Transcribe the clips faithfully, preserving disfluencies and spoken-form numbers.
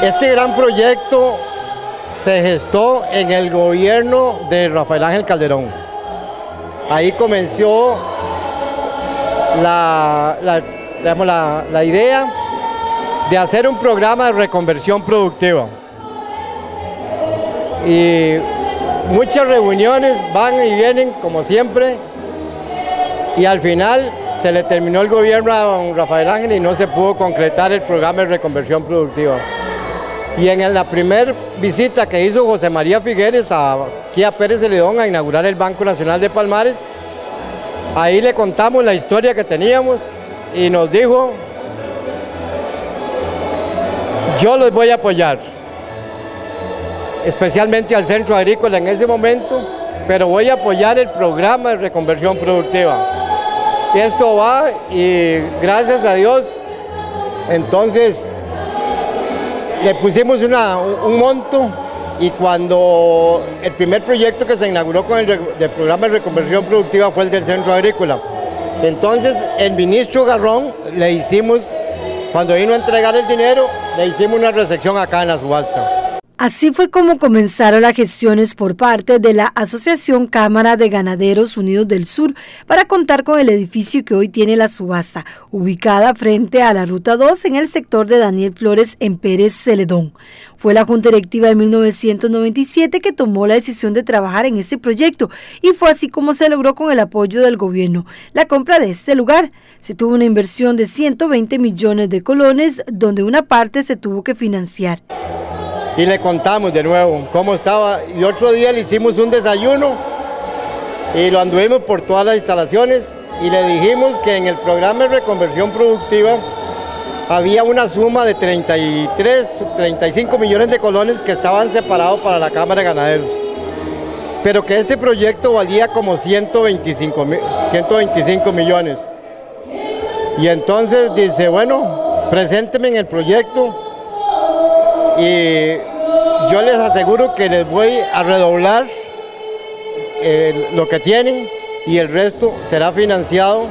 Este gran proyecto se gestó en el gobierno de Rafael Ángel Calderón. Ahí comenzó la, la, digamos, la, la idea de hacer un programa de reconversión productiva. Y muchas reuniones van y vienen, como siempre, y al final se le terminó el gobierno a don Rafael Ángel y no se pudo concretar el programa de reconversión productiva. Y en la primera visita que hizo José María Figueres aquí a Pérez Celedón a inaugurar el Banco Nacional de Palmares, ahí le contamos la historia que teníamos y nos dijo: yo los voy a apoyar, especialmente al centro agrícola en ese momento, pero voy a apoyar el programa de reconversión productiva. Esto va y gracias a Dios, entonces le pusimos una, un monto, y cuando el primer proyecto que se inauguró con el, el programa de reconversión productiva fue el del centro agrícola. Entonces el ministro Garrón le hicimos, cuando vino a entregar el dinero, le hicimos una recepción acá en la subasta. Así fue como comenzaron las gestiones por parte de la Asociación Cámara de Ganaderos Unidos del Sur para contar con el edificio que hoy tiene la subasta, ubicada frente a la Ruta dos en el sector de Daniel Flores en Pérez Celedón. Fue la Junta Directiva de mil novecientos noventa y siete que tomó la decisión de trabajar en ese proyecto, y fue así como se logró con el apoyo del gobierno la compra de este lugar. Se tuvo una inversión de ciento veinte millones de colones, donde una parte se tuvo que financiar. Y le contamos de nuevo cómo estaba, y otro día le hicimos un desayuno y lo anduvimos por todas las instalaciones y le dijimos que en el programa de reconversión productiva había una suma de treinta y tres, treinta y cinco millones de colones que estaban separados para la Cámara de Ganaderos, pero que este proyecto valía como ciento veinticinco millones. Y entonces dice: bueno, presénteme en el proyecto y yo les aseguro que les voy a redoblar eh, lo que tienen, y el resto será financiado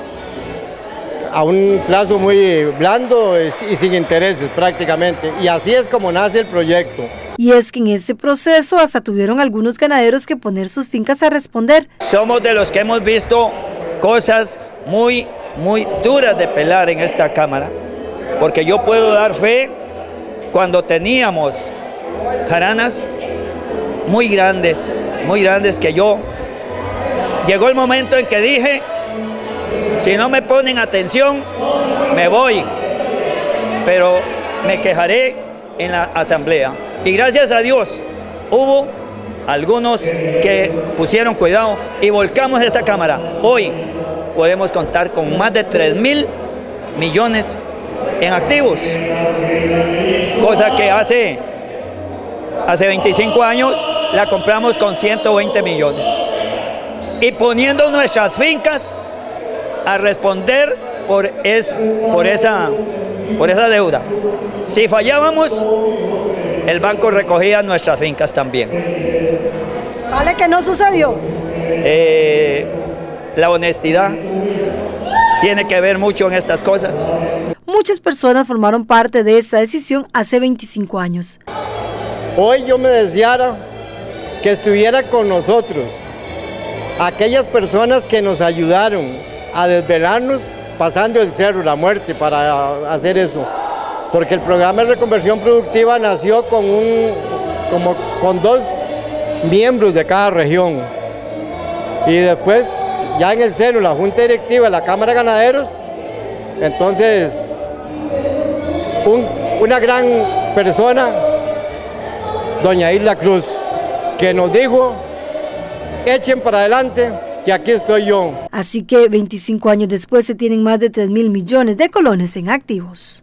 a un plazo muy blando y sin intereses prácticamente. Y así es como nace el proyecto. Y es que en este proceso hasta tuvieron algunos ganaderos que poner sus fincas a responder. Somos de los que hemos visto cosas muy, muy duras de pelar en esta Cámara, porque yo puedo dar fe. Cuando teníamos jaranas muy grandes, muy grandes que yo, llegó el momento en que dije: si no me ponen atención, me voy, pero me quejaré en la asamblea. Y gracias a Dios, hubo algunos que pusieron cuidado y volcamos esta Cámara. Hoy podemos contar con más de tres mil millones en activos, cosa que hace, hace veinticinco años la compramos con ciento veinte millones. Y poniendo nuestras fincas a responder por, es, por, esa, por esa deuda. Si fallábamos, el banco recogía nuestras fincas también. ¿Vale que no sucedió? Eh, la honestidad tiene que ver mucho en estas cosas. Muchas personas formaron parte de esta decisión hace veinticinco años. Hoy yo me deseara que estuviera con nosotros aquellas personas que nos ayudaron a desvelarnos pasando el cerro, la muerte, para hacer eso. Porque el programa de reconversión productiva nació con, un, como, con dos miembros de cada región. Y después, ya en el seno, la Junta Directiva de la Cámara de Ganaderos, entonces un, una gran persona, doña Isla Cruz, que nos dijo: echen para adelante, que aquí estoy yo. Así que veinticinco años después se tienen más de tres mil millones de colones en activos.